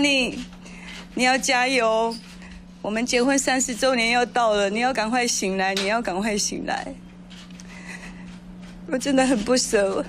安妮，你要加油！我们结婚30周年要到了，你要赶快醒来，你要赶快醒来。我真的很不舍，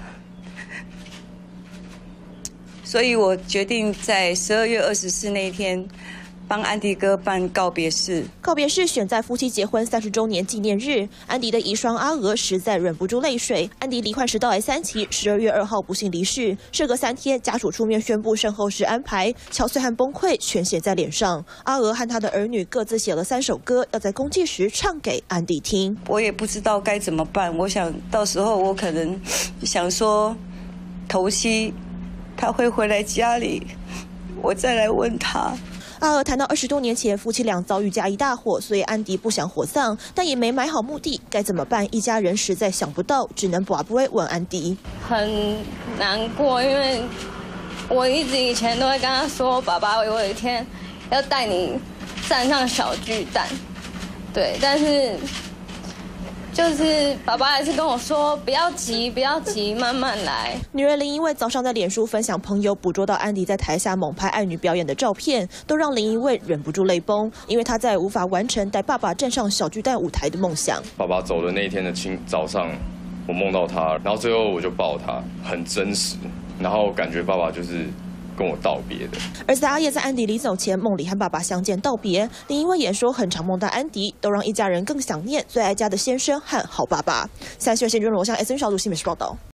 所以我决定在12月24那一天。 帮安迪哥办告别式， 告别式选在夫妻结婚30周年纪念日。安迪的遗孀阿娥实在忍不住泪水。安迪罹患食道癌3期，12月2号不幸离世。事隔3天，家属出面宣布身后事安排，憔悴和崩溃全写在脸上。阿娥和他的儿女各自写了3首歌，要在公祭时唱给安迪听。 我也不知道该怎么办，我想到时候我可能想说，头七他会回来家里，我再来问他。 阿娥谈到20多年前夫妻俩遭遇家一大火，所以安迪不想火葬，但也没买好墓地，该怎么办？一家人实在想不到，只能跋杯问安迪。 很难过，因为我一直以前都会跟他说，爸爸，我有一天要带你站上小巨蛋，对，但是就是爸爸还是跟我说，不要急，不要急，慢慢来。 女儿林依蔚早上在脸书分享朋友捕捉到安迪在台下猛拍爱女表演的照片，都让林依蔚忍不住泪崩，因为她再也无法完成带爸爸站上小巨蛋舞台的梦想。 爸爸走的那一天的早上，我梦到他，然后最后我就抱他，很真实，然后感觉爸爸就是跟我道别的。 儿子阿叶在安迪离走前梦里和爸爸相见道别，林依蔚也说很常梦到安迪，都让一家人更想念最爱家的先生和好爸爸。3月新闻罗向 SN 小组新闻室报道。